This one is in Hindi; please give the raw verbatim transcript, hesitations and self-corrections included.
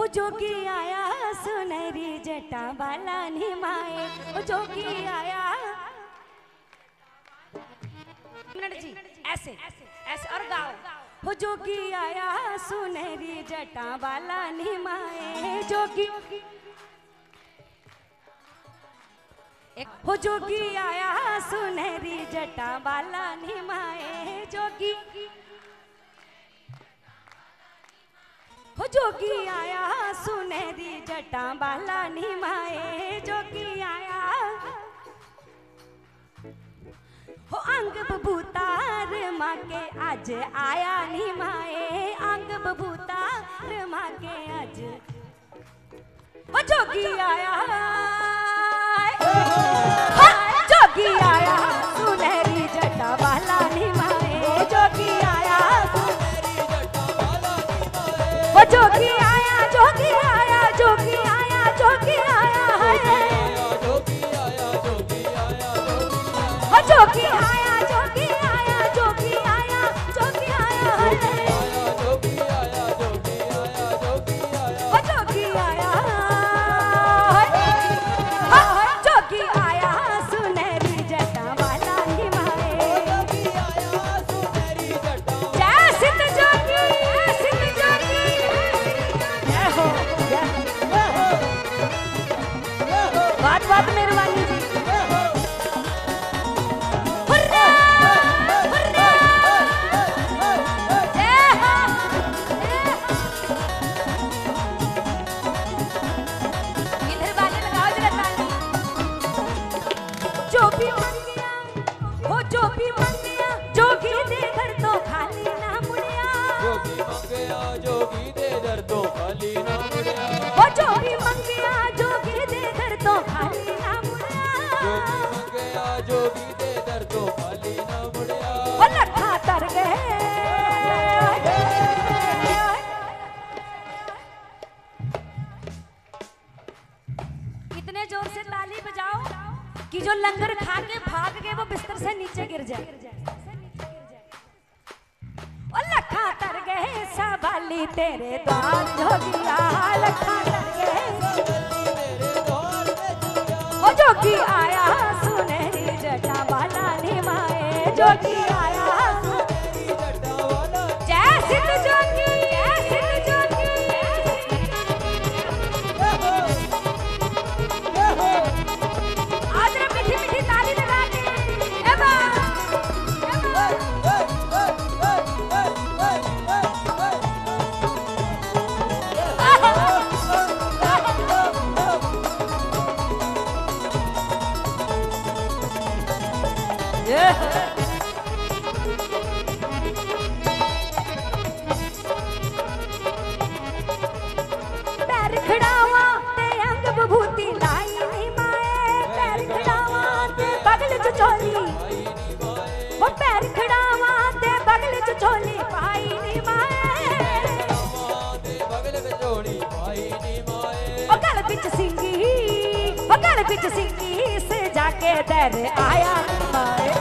जोगी आया सुनहरी जटा वाला निमाए, ओ जोगी आया। मिनट जी, ऐसे ऐसे और गाओ। हो जोगी आया सुनहरी जटा वाला निमाए, जोगी हो जोगी आया सुनहरी जटा वाला निमाए, जोगी हो जोगी आया सुनहरी जटा वाला निमाए, जोगी आया। हो अंग बबूतार माँ के आज आया निमाए, अंग बबूतार माँ के आज हो जोगी आया। जोगी आया सुनहरी जटा वाला निमाए, जोगी आया वो जोगी आया, जोगी आया, जोगी आया, जोगी आया है। वो जोगी आया, जोगी आया, जोगी आया, जोगी आया है। वो जोगी आया, जोगी आया सुनहरी जटा वाला निमाए, जय सिद्ध जोगी, सिद्ध जोगी। बात बात मेहरबानी जी। हुर्रा, हुर्रा, जय हो, इधर वाले लगाओ जरा ताली। जो भी मन गया हो, जो भी मन गया जोगी दे घर तो खाली ना मुड़िया, जोगी मंगया जोगी दे दर तो खाली ना मुड़िया, वो जो भी मंगिया जोगी दे दर तो खाली ना मुड़िया, जोगी मंगया जोगी दे दर तो खाली ना मुड़िया। वो लखा तर गए। इतने जोर से ताली बजाओ कि जो लंगर खा के भाग गए वो बिस्तर से नीचे गिर जाए। ओ लखा तर गए सवाली तेरे द्वार जोगिया, लखा तर गए। ओ जोगी आया सुनहरी जटा वाला निमाए, जोगी आया जय सिद्ध जोगी, जय सिद्ध जोगी। आज रे मीठी मीठी ताली लगा के एबा पैर खड़ावा ते अंग बभूति लाई निमाए, पैर खड़ावा ते बगल च चोली, वो पैर खड़ावा ते बगल च चोली पाई निमाए, ओ गल बिच सिंगी, ओ गल बिच सिंगी से जाके दर आया निमाए।